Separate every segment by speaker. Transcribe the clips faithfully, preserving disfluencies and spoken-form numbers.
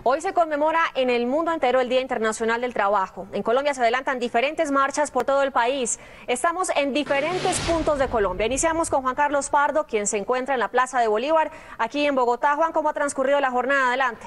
Speaker 1: Hoy se conmemora en el mundo entero el Día Internacional del Trabajo. En Colombia se adelantan diferentes marchas por todo el país. Estamos en diferentes puntos de Colombia. Iniciamos con Juan Carlos Pardo, quien se encuentra en la Plaza de Bolívar, aquí en Bogotá. Juan, ¿cómo ha transcurrido la jornada? Adelante.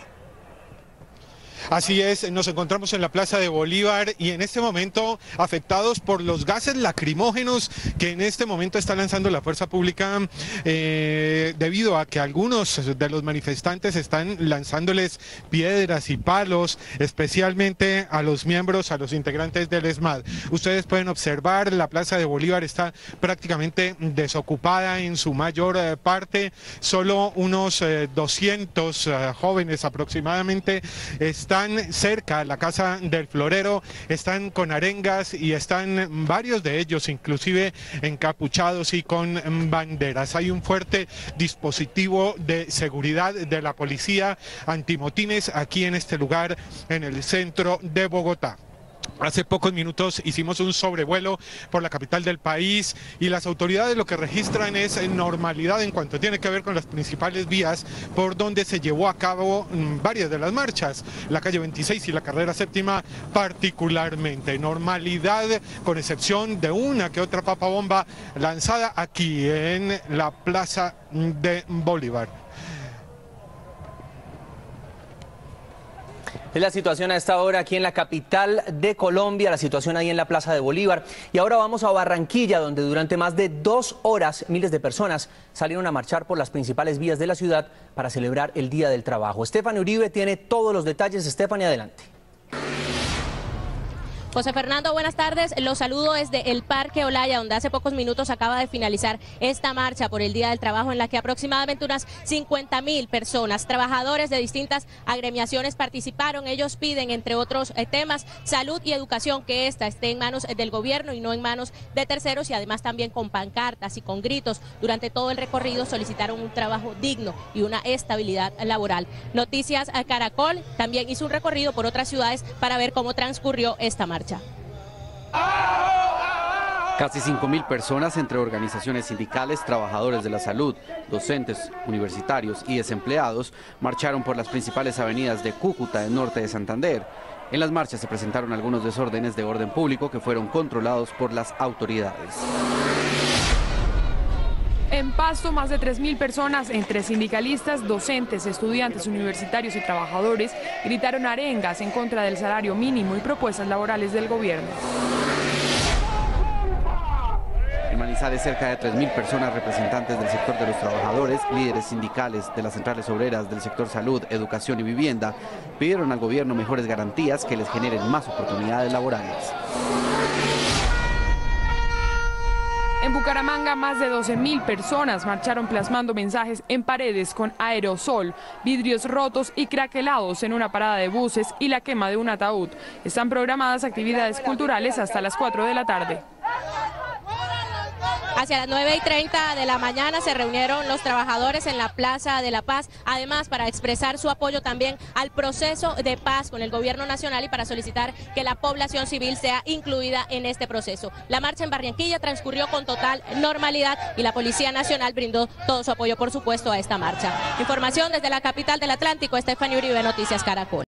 Speaker 2: Así es, nos encontramos en la Plaza de Bolívar y en este momento afectados por los gases lacrimógenos que en este momento está lanzando la fuerza pública eh, debido a que algunos de los manifestantes están lanzándoles piedras y palos, especialmente a los miembros, a los integrantes del ESMAD. Ustedes pueden observar, la Plaza de Bolívar está prácticamente desocupada en su mayor eh, parte, solo unos eh, doscientos eh, jóvenes aproximadamente están Están cerca a la Casa del Florero, están con arengas y están varios de ellos inclusive encapuchados y con banderas. Hay un fuerte dispositivo de seguridad de la policía antimotines aquí en este lugar, en el centro de Bogotá. Hace pocos minutos hicimos un sobrevuelo por la capital del país y las autoridades lo que registran es normalidad en cuanto tiene que ver con las principales vías por donde se llevó a cabo varias de las marchas, la calle veintiséis y la carrera séptima particularmente. Normalidad con excepción de una que otra papabomba lanzada aquí en la Plaza de Bolívar.
Speaker 3: Es la situación a esta hora aquí en la capital de Colombia, la situación ahí en la Plaza de Bolívar. Y ahora vamos a Barranquilla, donde durante más de dos horas miles de personas salieron a marchar por las principales vías de la ciudad para celebrar el Día del Trabajo. Stephanie Uribe tiene todos los detalles. Stephanie, adelante.
Speaker 4: José Fernando, buenas tardes. Los saludo desde el Parque Olaya, donde hace pocos minutos acaba de finalizar esta marcha por el Día del Trabajo, en la que aproximadamente unas cincuenta mil personas, trabajadores de distintas agremiaciones participaron. Ellos piden, entre otros eh, temas, salud y educación, que esta esté en manos del gobierno y no en manos de terceros, y además también con pancartas y con gritos durante todo el recorrido solicitaron un trabajo digno y una estabilidad laboral. Noticias Caracol también hizo un recorrido por otras ciudades para ver cómo transcurrió esta marcha.
Speaker 5: Casi cinco mil personas entre organizaciones sindicales, trabajadores de la salud, docentes, universitarios y desempleados marcharon por las principales avenidas de Cúcuta, del norte de Santander. En las marchas se presentaron algunos desórdenes de orden público que fueron controlados por las autoridades.
Speaker 6: En Pasto, más de tres mil personas, entre sindicalistas, docentes, estudiantes, universitarios y trabajadores, gritaron arengas en contra del salario mínimo y propuestas laborales del gobierno.
Speaker 5: En Manizales, cerca de tres mil personas, representantes del sector de los trabajadores, líderes sindicales de las centrales obreras del sector salud, educación y vivienda, pidieron al gobierno mejores garantías que les generen más oportunidades laborales.
Speaker 6: En Bucaramanga, más de doce mil personas marcharon plasmando mensajes en paredes con aerosol, vidrios rotos y craquelados en una parada de buses y la quema de un ataúd. Están programadas actividades culturales hasta las cuatro de la tarde.
Speaker 4: Hacia las nueve y treinta de la mañana se reunieron los trabajadores en la Plaza de la Paz, además para expresar su apoyo también al proceso de paz con el gobierno nacional y para solicitar que la población civil sea incluida en este proceso. La marcha en Barranquilla transcurrió con total normalidad y la Policía Nacional brindó todo su apoyo, por supuesto, a esta marcha. Información desde la capital del Atlántico, Stephanie Uribe, Noticias Caracol.